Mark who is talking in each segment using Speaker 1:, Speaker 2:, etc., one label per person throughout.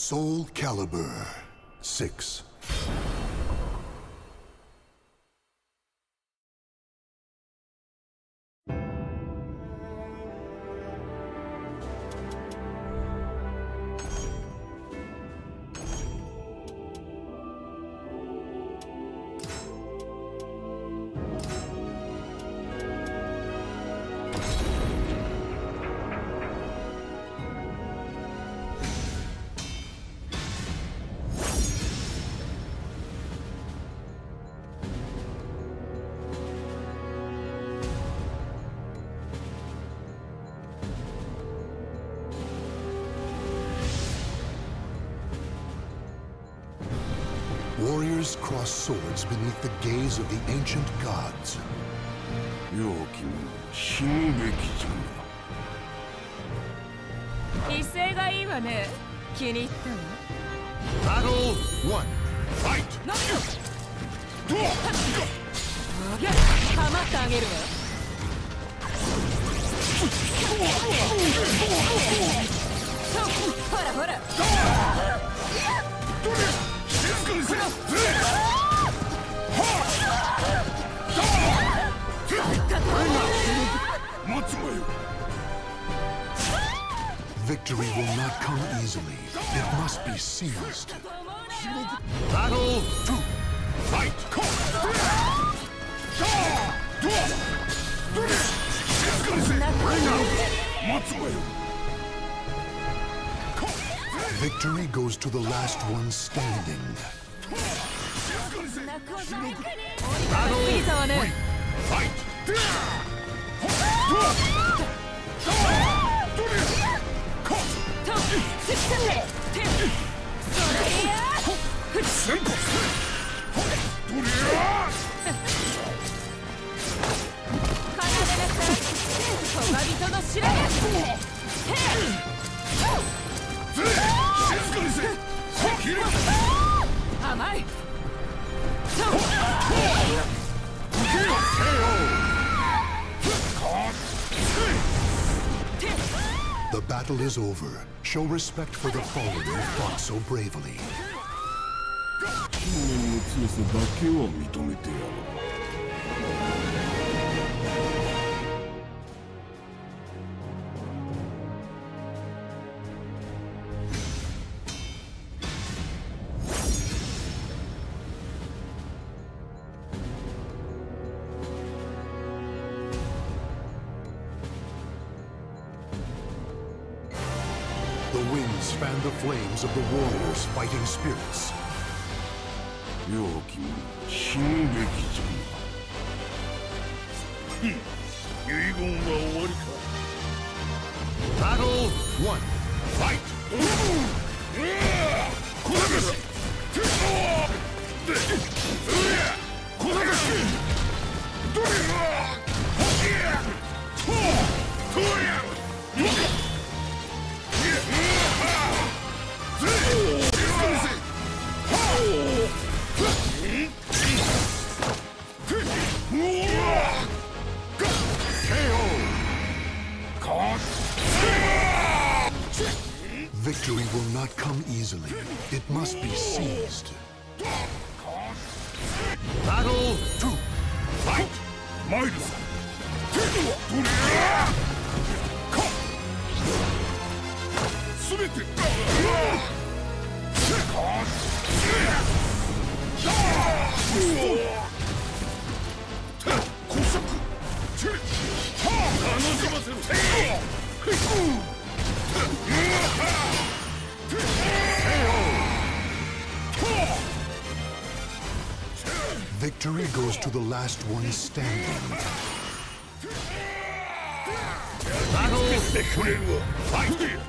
Speaker 1: Soul Calibur 6. Warriors cross swords beneath the gaze of the ancient gods.
Speaker 2: 妖気も死ぬべきじゃな。
Speaker 3: 威勢がいいわね。気に入ったわ。
Speaker 1: Battle 1. Fight!
Speaker 3: 何よ。かまってあげるわ。ほらほら。
Speaker 1: Victory will not come easily. It must be seized.
Speaker 2: Battle 2. Fight!
Speaker 1: Victory goes to the last one standing.
Speaker 2: Battle 3. Fight!
Speaker 1: The battle is over. Show respect for the fallen who fought so bravely.
Speaker 2: 人間の強さだけを認めてやろう。
Speaker 1: The winds fan the flames of the warriors' fighting spirits.
Speaker 2: 妖気も死ぬべきじゃな。遺言は終わりか。
Speaker 1: Battle 1. Fight!
Speaker 2: 小高し。小高し。どれが。
Speaker 1: Victory will not come easily. It must be seized.
Speaker 2: Battle 2. Fight! Miles!
Speaker 1: Victory goes to the last one standing.
Speaker 2: Battle 3. Fight!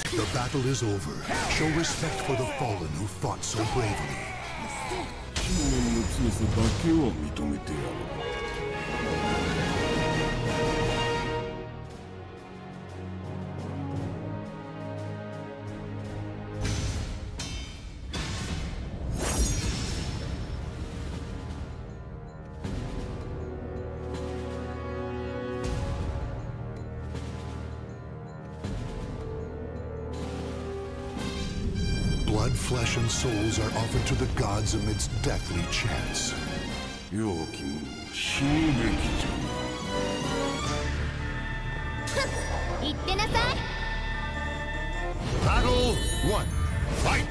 Speaker 1: The battle is over. Show respect for the fallen who fought so bravely.
Speaker 2: 少年の強さだけは認めてやろう。
Speaker 1: Blood, flesh, and souls are offered to the gods amidst deathly chants.
Speaker 2: 妖気も死ぬべきじゃな。
Speaker 4: 言ってなさい。
Speaker 1: Battle 1. Fight!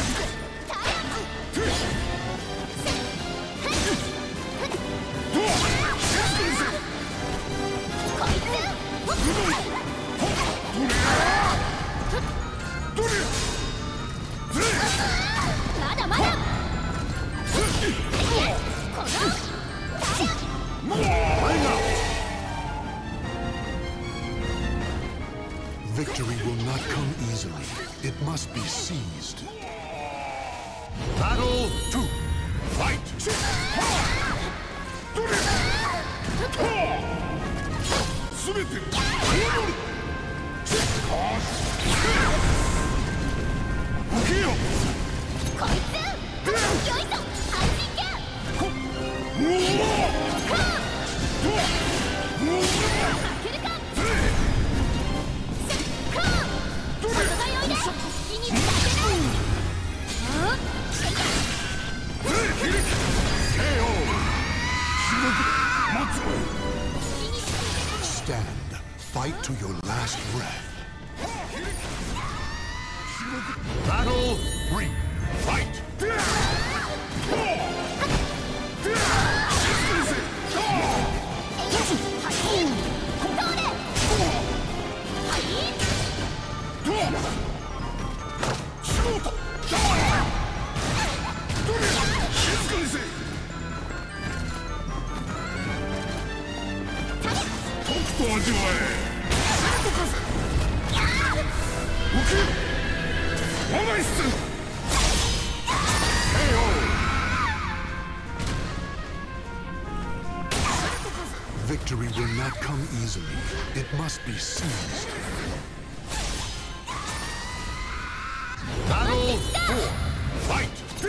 Speaker 4: まだまだ。
Speaker 1: Victory will not come easily. It must be seized. Battle 2. Fight!
Speaker 2: 全て受けよ。
Speaker 4: こいつ。よいしょ。安心け。開けるか。お互いおいで。火にさせない。
Speaker 1: Stand. Fight to your last breath. Battle 3. Fight!
Speaker 2: と味わえ。受けよ。我が一戦。
Speaker 1: Victory will not come easily. It must be seized. Battle 4. Fight!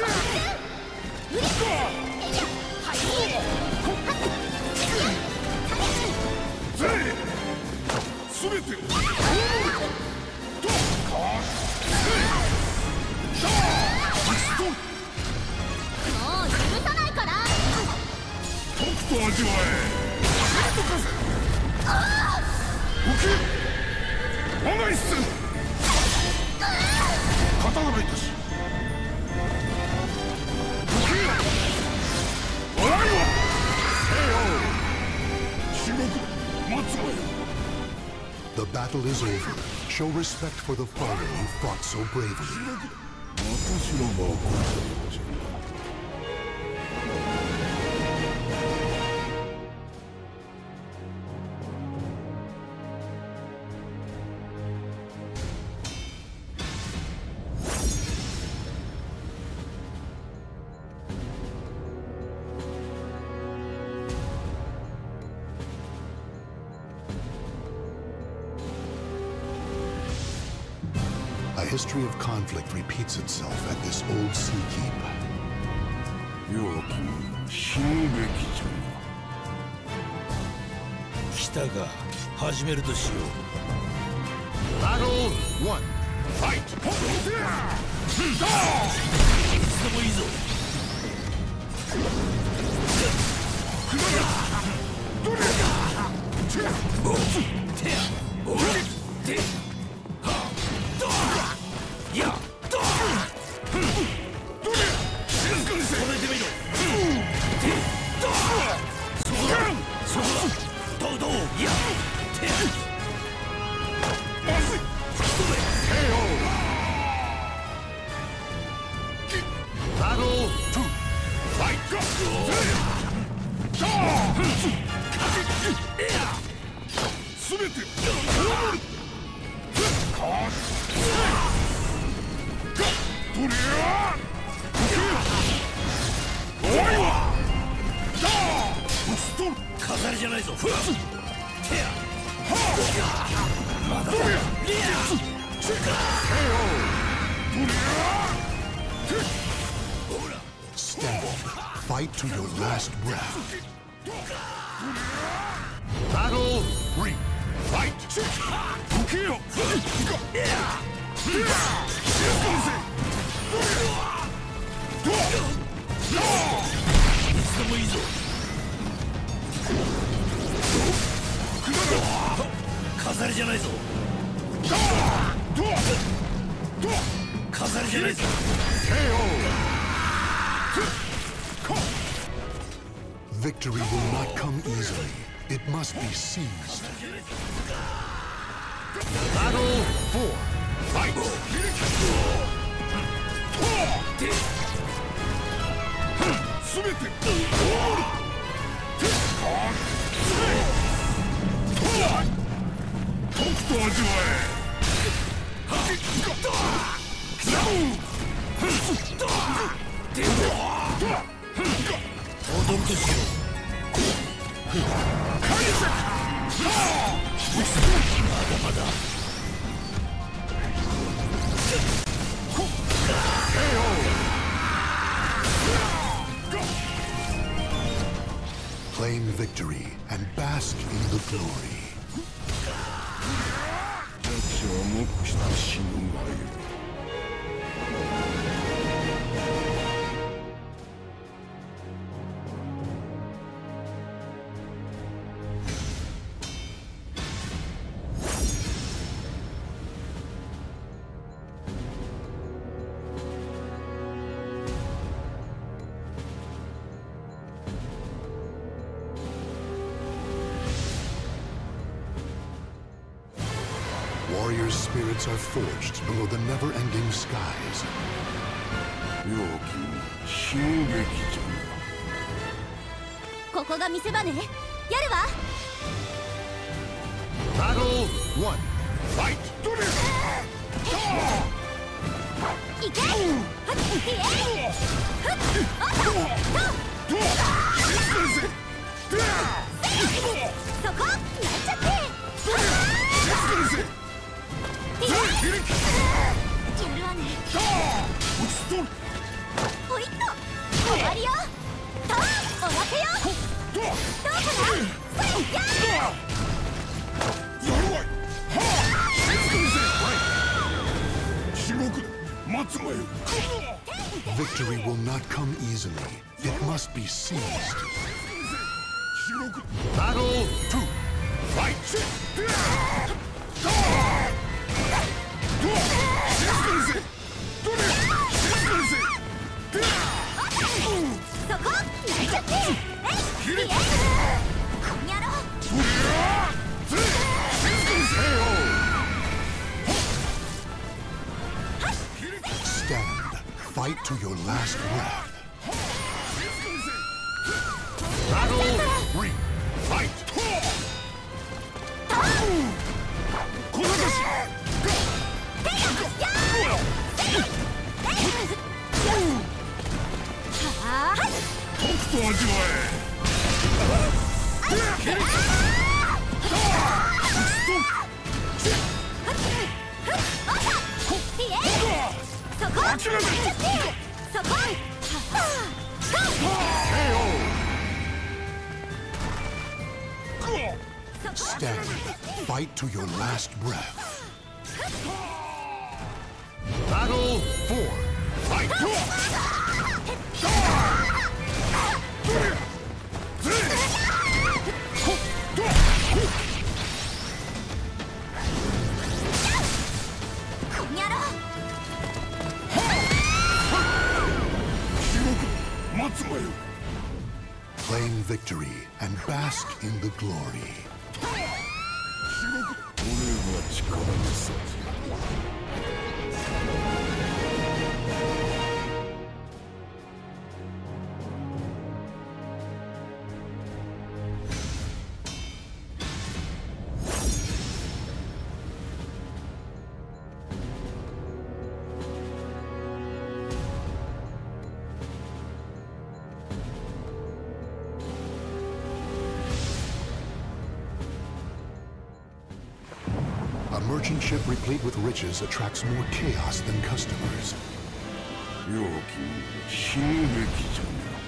Speaker 2: 全てを。
Speaker 4: もう許さないから。
Speaker 2: とくと味わえ。受け。我が一戦。刀いたし。受けよ。笑いは。中国待つわよ。
Speaker 1: The battle is over. Show respect for the fallen who fought so bravely.
Speaker 2: 私の魔法じゃ。
Speaker 1: A history of conflict repeats itself at this old sea keep.
Speaker 2: 妖気も死ぬべきじゃな。
Speaker 5: 来たが始めるとしよう。
Speaker 1: Battle 1. Fight!
Speaker 5: いつでもいいぞ。
Speaker 1: Battle 2. Fight!
Speaker 2: 全て。
Speaker 5: 飾りじゃないぞ。テアまだだ。リア
Speaker 1: Stand. Fight to your last breath. Battle 3. Fight.
Speaker 5: いつでもいいぞ。飾りじゃないぞ。飾りじゃないぞ。
Speaker 1: Victory will not come easily. It must be seized. Battle 4. Fight! Claim victory and bask in the glory.
Speaker 2: 私は黙して死ぬがいい。
Speaker 1: Warriors' spirits are forged below the never-ending skies.
Speaker 2: 良き進撃じゃな。
Speaker 4: ここが見せ場ね。やるわ。
Speaker 1: Battle 1. Fight!
Speaker 4: いけ。はっ、いえ。はっ、あった。そこ、なんちゃって。やるわね。ほいっと。終わりよ。と、おまけよ。どうかな。それ、やー。
Speaker 1: Victory will not come easily. It must be seized. Battle 2. Fight! Stand. Fight to your last breath. Battle 3. Fight! Stand. Fight to your last breath. Battle 4. Fight! Claim victory and bask in the glory.
Speaker 2: 俺は力の差。
Speaker 1: A merchant ship replete with riches attracts more chaos than customers.
Speaker 2: 容器に死ぬべきじ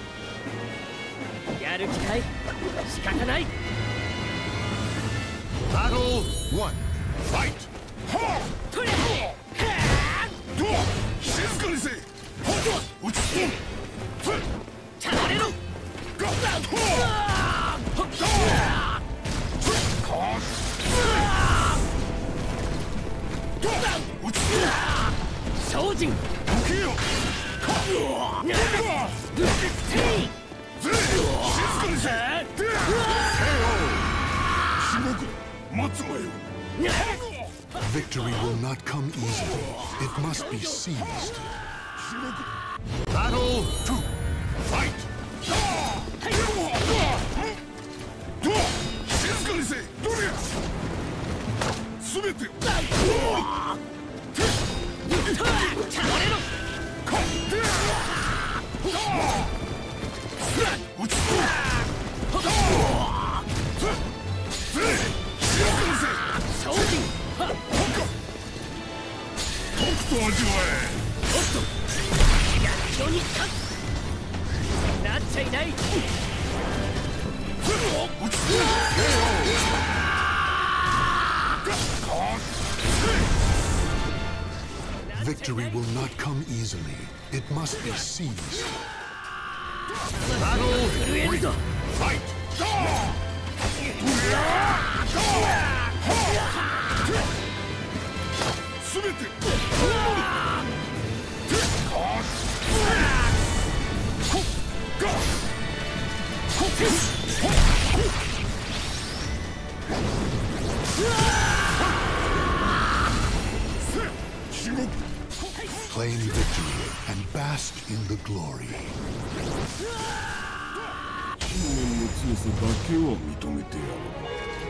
Speaker 2: ゃな。
Speaker 6: やる気かい？仕方ない。
Speaker 1: Battle 1. Fight!
Speaker 6: 取れ！
Speaker 2: 静かにせい。落ち着け。
Speaker 6: 倒れろ！精進！
Speaker 2: どけよ。静かにせい。しごく待つわよ。
Speaker 1: Victory will not come easily. It must be seized. Battle 2. Fight!
Speaker 2: 静かにせい。どれや。すべて。と味わえ。おっと、逆境になっちゃいない。落ち着け。
Speaker 1: Victory will not come easily. It must be seized.
Speaker 6: Battle 3.
Speaker 1: Fight!
Speaker 2: すべて。
Speaker 1: Claim victory and bask in the glory.
Speaker 2: 信念の強さだけを認めてやろう。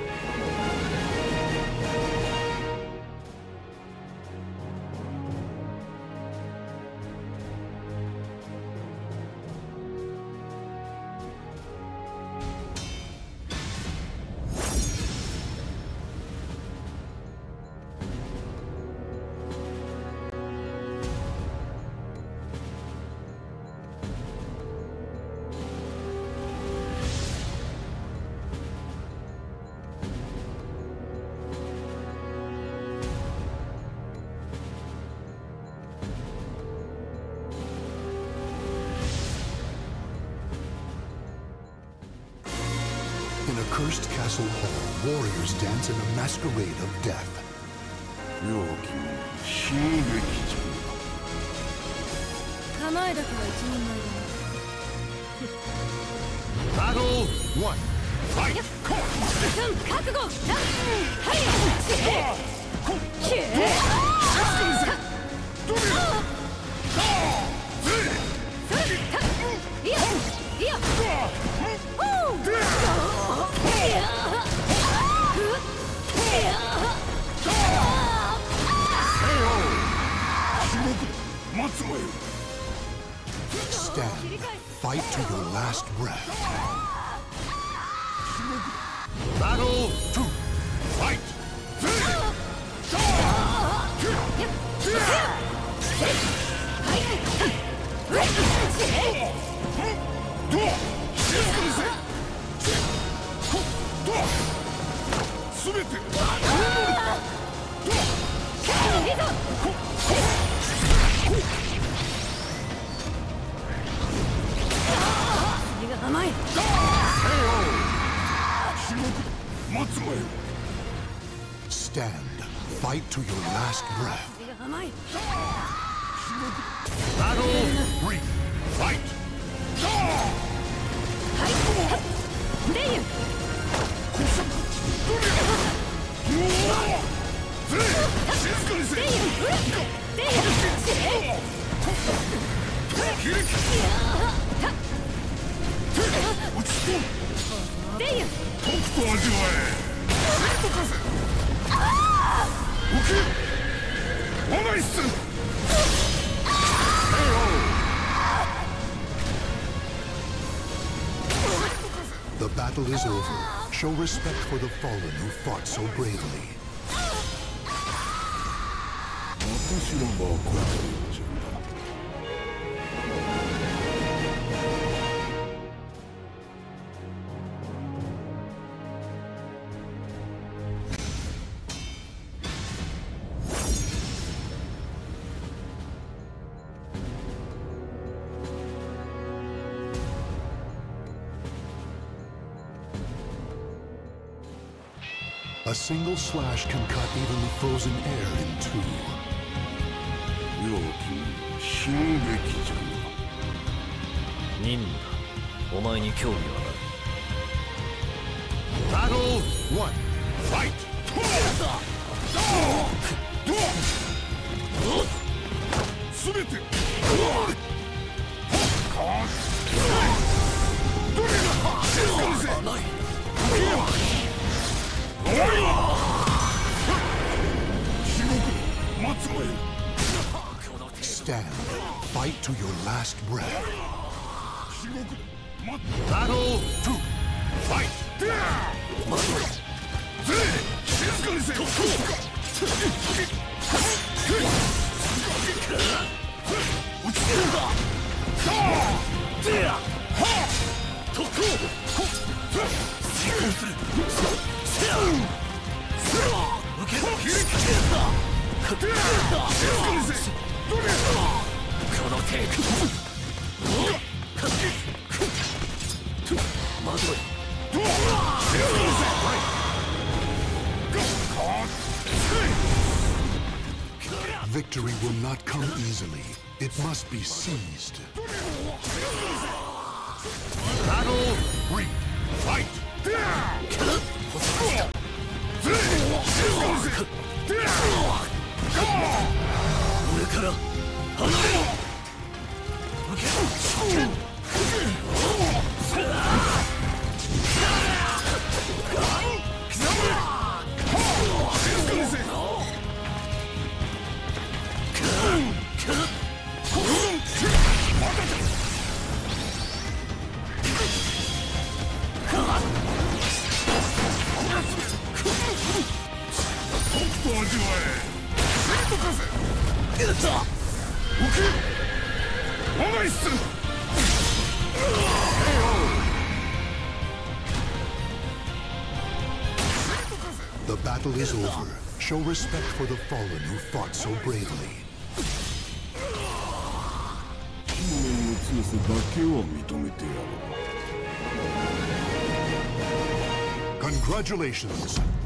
Speaker 1: In a cursed castle hall, warriors dance in a masquerade of death.
Speaker 2: 容器も死ぬべきじゃな。
Speaker 3: 構えだけは一人前だな。
Speaker 1: Battle 1. Fight!
Speaker 3: 覚悟！はい！
Speaker 1: Stand. Fight to your last breath. Battle 2. Fight! Stand. Fight to your last breath. Battle 3. Fight! The battle is over. Show respect for the fallen who fought so bravely. 私の場を超えたようじゃ。A single slash can cut even the frozen air in two.
Speaker 7: 妖気襲撃じゃな。
Speaker 5: 任務だ。お前に興味はない。
Speaker 1: Battle 1. Fight!
Speaker 7: すべて
Speaker 1: Stand. Fight to your last breath.
Speaker 7: Battle 2. Fight!
Speaker 1: Victory will not come easily. It must be seized.
Speaker 7: Battle 3. Fight!
Speaker 5: 俺から離れろ。
Speaker 1: The battle is over. Show respect for the fallen who fought so bravely.
Speaker 7: 人間の強さだけを認めてやろう。
Speaker 1: Congratulations!